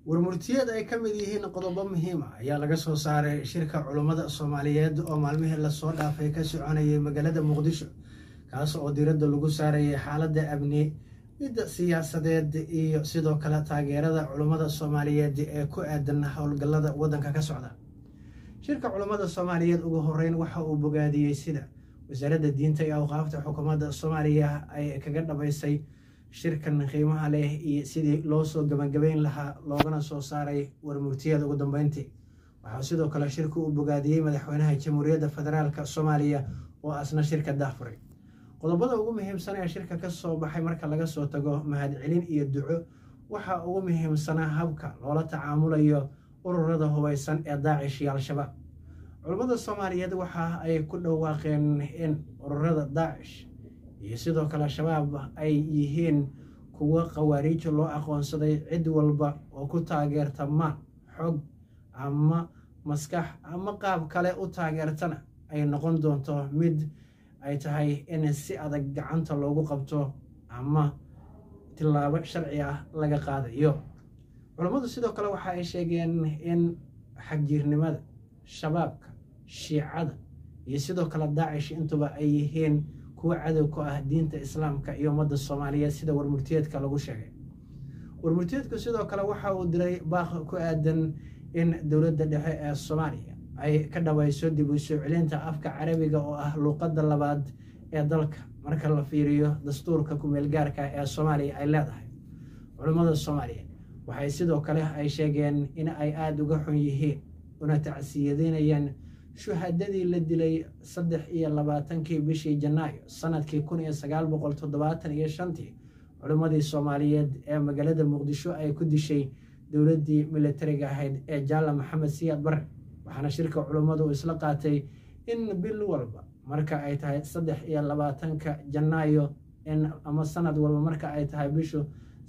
warmurtiyada ay ka mid yihiin qodobo muhiim ah ayaa laga soo saaray shirka culimada Soomaaliyeed oo maalmihii la soo dhaafay ka soconayay magaalada Muqdisho kaas oo diiradda lagu saarayay xaaladda amni midda siyaasadeed iyo sidoo kale taageerada culimada Soomaaliyeed ee ku aadan howlgallada waddanka ka socda. shirka culimada Soomaaliyeed ugu horeyn waxa uu bogaadiyay sida wasaaradda diinta iyo awqaafta xukuumadda Soomaaliya ay kaga dhameysay shirkan qiimaha leh iyo sidii loo soo gabagabeyn lahaa loogana soo saaray warmurtiyada ugu dambeyntii. waxaa sidoo kale shirku uu bogaadiyay madaxweynaha Jamhuuriyadda Federaalka Soomaaliya oo asna shirka daahfuray. qodobada ugu muhiimsan ee shirka ka soo baxay marka laga soo tago mahadcelin iyo duco waxa ugu muhiimsanaa habka loola tacaamulayo ururada hubeysan ee Daacish iyo Al-Shabaab. culimada Soomaaliyeed waxa ay ku dhawaaqeen in ururada Daacish iyo sidoo kale Al-Shabaab ay yihiin kuwa qawaariij loo aqoonsaday cid walba oo ku taageerta xog ama maskax ama qaab kale u taageertana ay noqon doonto mid ay tahay in si adag gacanta loogu qabto ama tilaabo sharci ah laga qaadayo. culimadu sidoo kale waxa ay sheegeen in xagjirnimada shabaabka shiicada iyo sidoo kale Daacish intuba ay yihiin kuwa cadow ku ah diinta Islaamka iyo ummadda Soomaaliyeed sida warmurtiyeedka lagu sheegay. warmurtiyeedku sidoo kale waxa uu diray baaq ku aadan in dowladda dhexe ee Soomaaliya ay ka dhawayso dib u soo celinta afka Carabiga oo ah luqadda labaad ee dalka marka la fiiriyo dastuurka ku meel gaarka ee Soomaaliya ay leedahay. culimada Soomaaliyeed waxay sidoo kale ay sheegeen in ay aad uga xun yihiin una tacsiyadeynayaan shuhadadii la dilay 23 bishii Janaayo sanadkii 1975 culimadii Soomaaliyeed ee magaalada Muqdisho ay ku dishay dowladdii militariga ahayd ee Jaala Maxamed Siyaad Barre. waxaana shirka culimadu isla qaatay in bil walba marka ay tahay 23 Janaayo ama sanad walba marka ay tahay bishu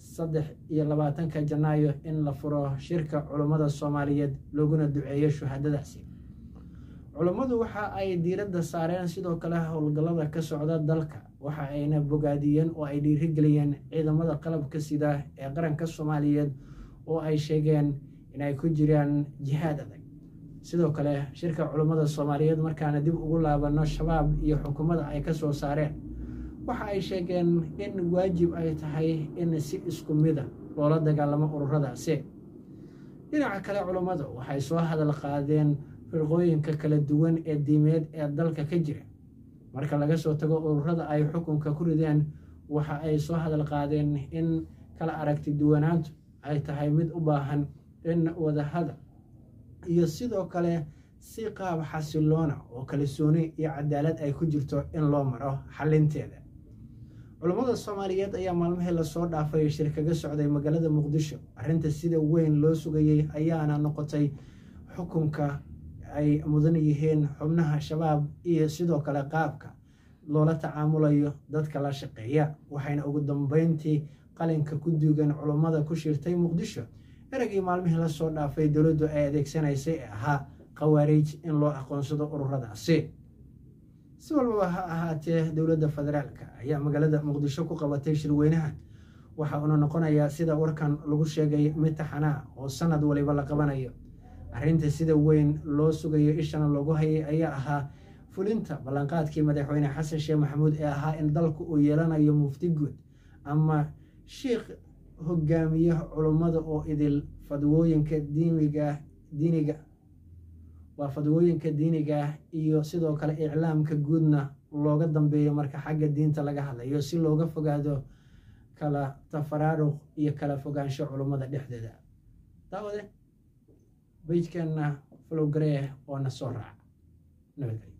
23 Janaayo in la furo shirka culimada Soomaaliyeed looguna duceeyo shuhadadaasi. culimadu waxa ay diiradda saareen sidoo kale howlgallada ka socda dalka waxa ayna bogaadiyeen oo ay dhiirigeliyeen ciidamada qalabka sida ee qaranka Soomaaliyeed oo ay sheegeen in ay ku jiraan jihaad adag. sidoo kale shirka culimada Soomaaliyeed markaana dib ugu laabano shabaab iyo xukuumadda ay ka soo saareen waxa ay sheegeen in waajib ay tahay in si isku mid ah loola dagaalamo ururadaasi. dhinaca kale culimadu waxay soo hadal qaadeen firqooyinka kala duwan ee diimeed ee dalka ka jira marka laga soo tago ururada ay xukunka ku rideen. waxa ay soo hadal qaadeen in kala aragti duwanaantu ay tahay mid u baahan in wadahadal iyo sidoo kale si qaab xasiloona oo kalsooni iyo cadaalad ay ku jirto in loo maro xalinteeda. culimada Soomaaliyeed ayaa maalmihii la soo dhaafay shir kaga socday magaalada Muqdisho. arrinta sida weyn loo sugayay ayaana noqotay xukunka ay mudan yihiin xubnaha shabaab iyo sidoo kale qaabka loola tacaamulayo dadka la shaqeeya. waxayna ugu dambeyntii qalinka ku duugan culimada ku shirtay Muqdisho eragii maalmihii la soo dhaafay dowladdu ay adeegsanaysay ee ahaa qawaariij in loo aqoonsado ururadaasi. si walbaba ha ahaatee dowladda federaalka ayaa magaalada Muqdisho ku qabatay shirweynahan waxa uuna noqonayaa sida warkan lagu sheegay mid taxanaa oo sanad waliba la qabanayo. arrinta sida weyn loo sugayo ishana loogu hayay ayaa ahaa fulinta ballanqaadkii madaxweyne Xasan Sheekh Maxamuud ee ahaa in dalku uu yeelanayo mufti guud ama sheekh hogaamiye culimada oo idil fadwooyinka diiniga iyo sidoo kale iclaamka guudna looga dambeeyo marka xagga diinta laga hadlayo si looga fogaado kala tafaraaruq iyo kala fogaansho culimada dhexdeeda. daawade page-keena follow garee oo na soo raaca. nabadgelyo.